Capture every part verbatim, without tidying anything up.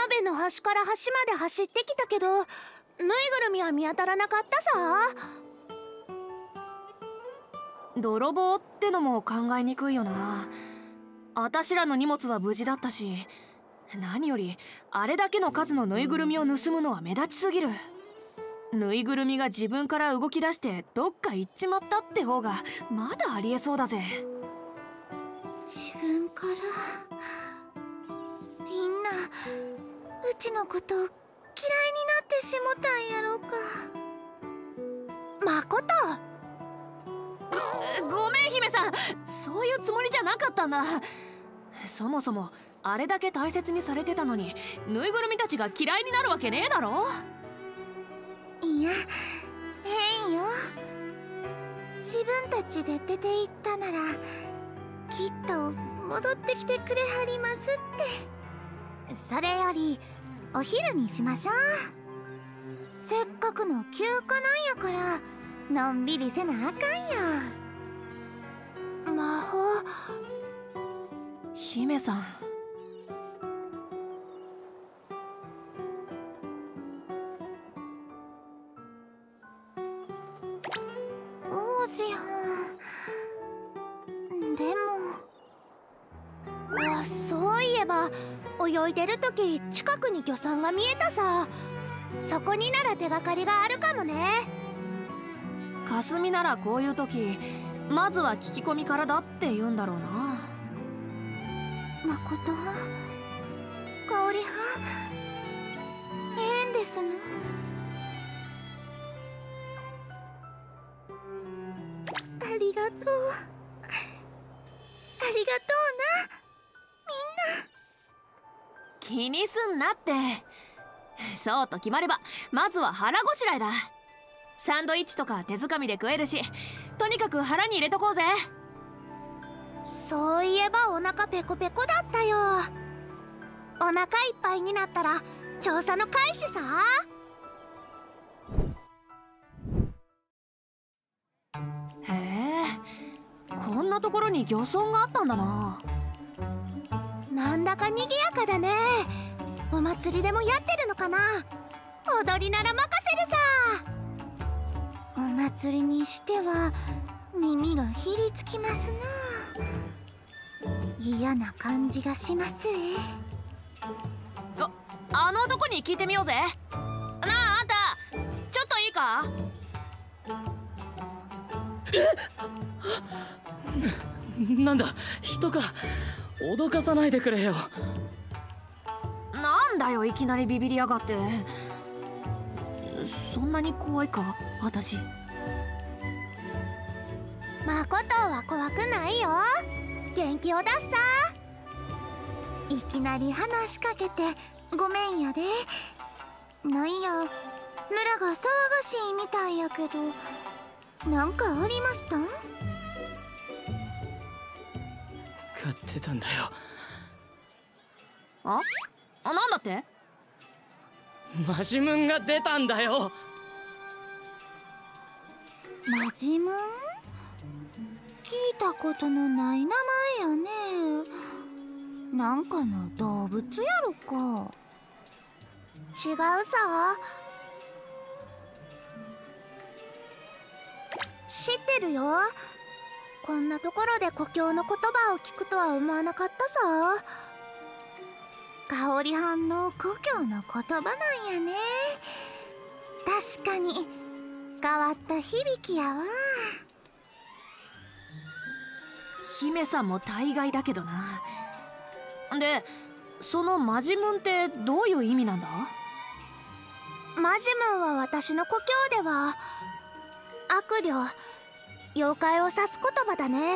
辺の端から端まで走ってきたけど、ぬいぐるみは見当たらなかったさ。 泥棒ってのも考えにくいよな。あたしらの荷物は無事だったし、何よりあれだけの数のぬいぐるみを盗むのは目立ちすぎる。ぬいぐるみが自分から動き出してどっか行っちまったって方がまだありえそうだぜ。 自分から。みんなうちのこと嫌いになってしもたんやろうか。 まこと。 ご、ごめん姫さん、そういうつもりじゃなかったんだ。そもそもあれだけ大切にされてたのに、ぬいぐるみたちが嫌いになるわけねえだろ。 いや、変よ。自分たちで出て行ったならきっと戻ってきてくれはりますって。それよりお昼にしましょう。せっかくの休暇なんやからのんびりせなあかんよ。 魔法。 姫さん。 王子はん。でも。 あ、そういえば泳いでる時近くに漁村が見えたさ。そこになら手がかりがあるかもね。 霞ならこういう時まずは聞き込みからだって言うんだろうな。 まこと香りはええんですの。ありがとう、ありがとうな、みんな。 気にすんなって。そうと決まればまずは腹ごしらえだ。サンドイッチとか手づかみで食えるし、とにかく腹に入れとこうぜ。 そういえばお腹ペコペコだったよ。お腹いっぱいになったら調査の開始さ。 へえ、こんなところに漁村があったんだな。 なんだかにぎやかだね。お祭りでもやってるのかな。踊りなら任せるさ。 お祭りにしては耳がひりつきますな。嫌な感じがしますえ。 あ、あの男に聞いてみようぜ。なあ、あんたちょっといいか。 な、なんだ人か。脅かさないでくれよ。 なんだよいきなりビビりやがって。そんなに怖いか私。 まことは怖くないよ。元気を出すさ。 いきなり話しかけてごめんやで。なんや村が騒がしいみたいやけど、なんかありましたん？ 買ってたんだよ。 あ？あ、なんだって？ マジムンが出たんだよ。 マジムン？聞いたことのない名前やね。なんかの動物やろか。 違うさ。知ってるよ。こんなところで故郷の言葉を聞くとは思わなかったさ。 香りはんの故郷の言葉なんやね。確かに変わった響きやわ。 姫さんも大概だけどな。で、そのマジムンってどういう意味なんだ？ マジムンは私の故郷では悪霊、妖怪を指す言葉だね。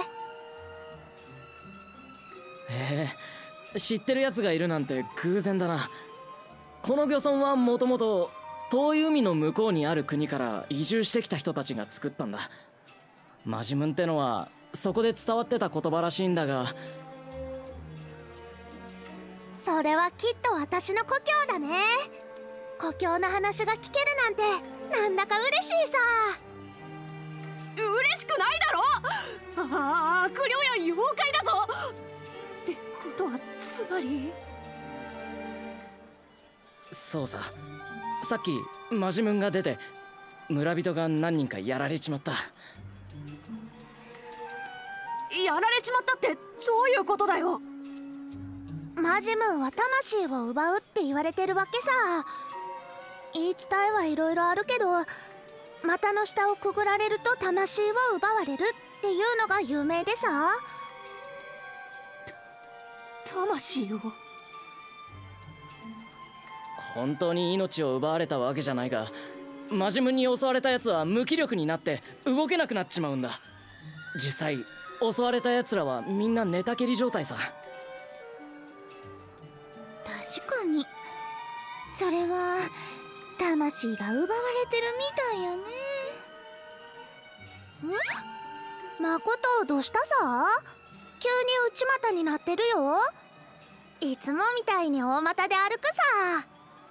へえ、知ってるやつがいるなんて偶然だな。この漁村はもともと遠い海の向こうにある国から移住してきた人たちが作ったんだ。マジムンってのはそこで伝わってた言葉らしいんだが。 それはきっと私の故郷だね。故郷の話が聞けるなんてなんだか嬉しいさ。 嬉しくないだろ。ああ、悪霊や妖怪だぞ。ってことはつまりそうさ、さっきマジムンが出て村人が何人かやられちまった。 やられちまったってどういうことだよ。 マジムンは魂を奪うって言われてるわけさ。言い伝えはいろいろあるけど、股の下をくぐられると魂を奪われるっていうのが有名でさ。 魂を。 本当に命を奪われたわけじゃないが、マジムンに襲われたやつは無気力になって動けなくなっちまうんだ。実際襲われたやつらはみんな寝たきり状態さ。 確かにそれは魂が奪われてるみたいやね。 ん？マコトどうしたさ？急に内股になってるよ。いつもみたいに大股で歩くさ。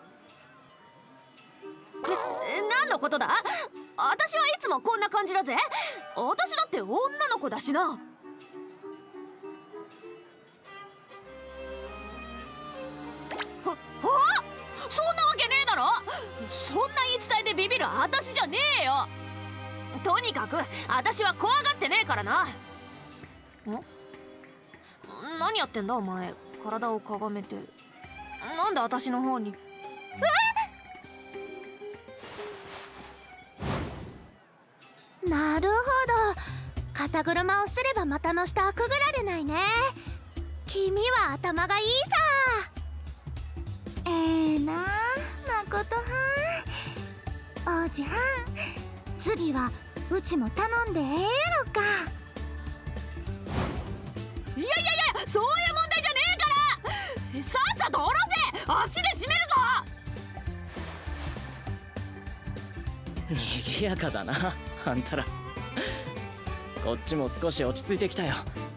何のことだ？私はいつもこんな感じだぜ。私だって女の子だしな。は、はあ？そんなわけねえだろ。そんな言い伝えでビビる私じゃねえよ。とにかく私は怖がってねえからな。ん？何やってんだお前。体をかがめて。なんで私の方に。えっ？ なるほど、肩車をすれば股の下はくぐられないね。君は頭がいいさ。 ええなあ、まことはん。王子はん、次はうちも頼んでええやろか。 いやいやいや、そういう問題じゃねえから。さっさと下ろせ。足で締めるぞ。 にぎやかだなあんたら。こっちも少し落ち着いてきたよ。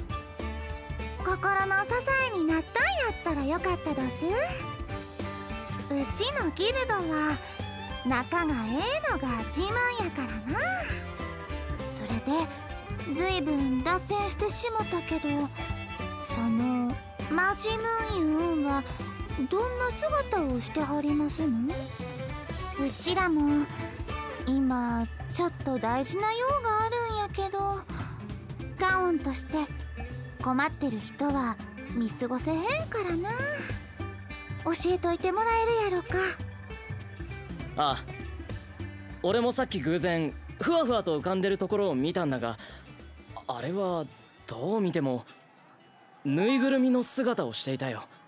心の支えになったんやったらよかったどす。うちのギルドは仲がええのが自慢やからな。それでずいぶん脱線してしもたけど、そのマジムーンユンはどんな姿をしてはりますの？うちらも今ちょっと大事な用があるんやけど、ガオンとして困ってる人は見過ごせへんからな。教えといてもらえるやろか。 ああ、俺もさっき偶然ふわふわと浮かんでるところを見たんだが、あれはどう見てもぬいぐるみの姿をしていたよ。